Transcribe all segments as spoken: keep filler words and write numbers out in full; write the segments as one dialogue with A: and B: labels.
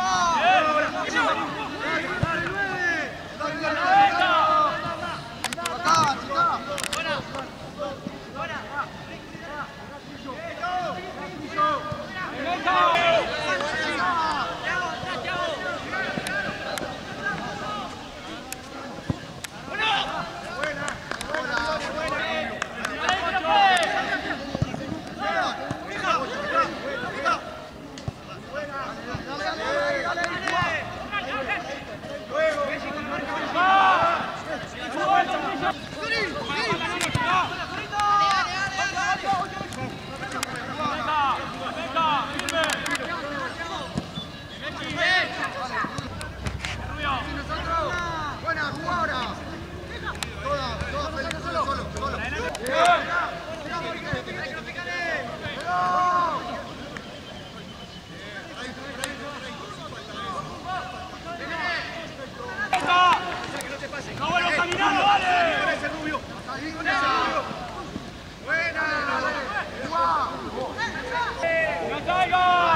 A: ¡No vuelvo caminando, vale!
B: ¡Buena!
A: ¡No caiga!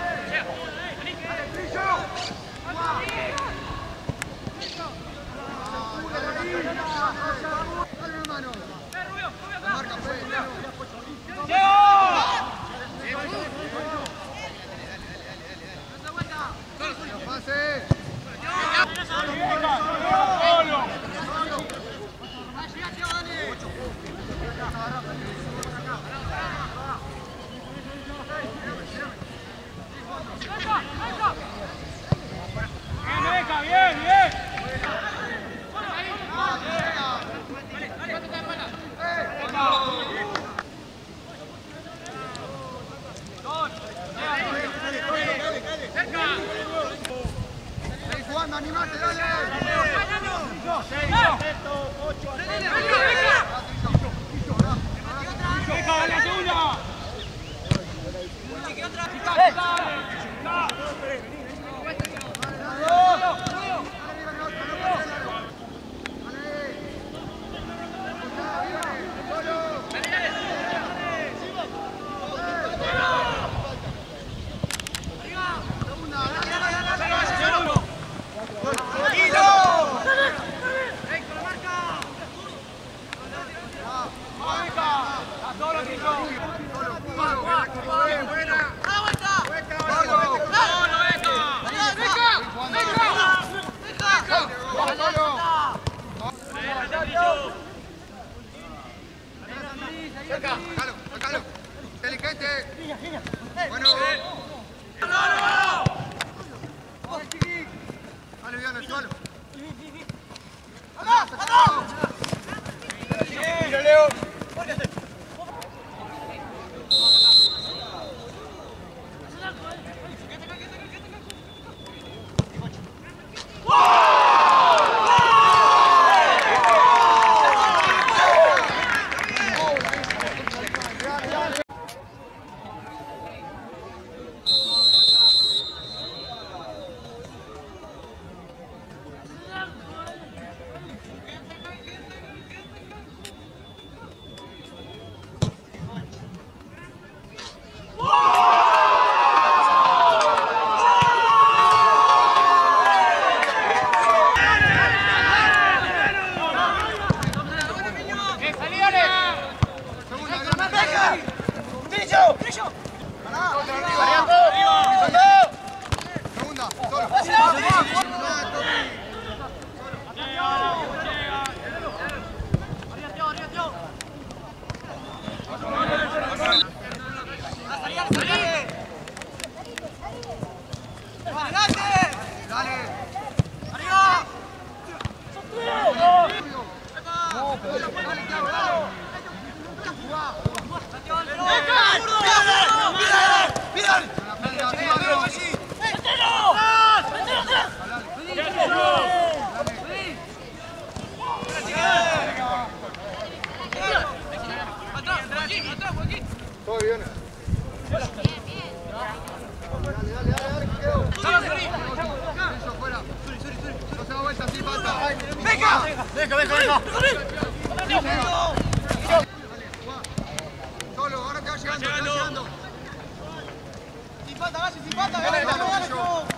A: Bien, bien.
B: Jugando, animate, dale.
A: Venga, la segunda.
B: Cerca, sacalo, sacalo. Inteligente. Bueno. Dale bien al suelo. ¡Vamos! ¡Vamos! ¡Tira, Leo! Todo bien. Dale, dale, dale, que quedó. Eso, fuera. No se da vuelta, así falta.
A: ¡Venga! ¡Venga, venga, venga!
B: Solo, ahora te va llegando, te va llegando.
A: Sin falta, Gassi, sin falta, Gassi.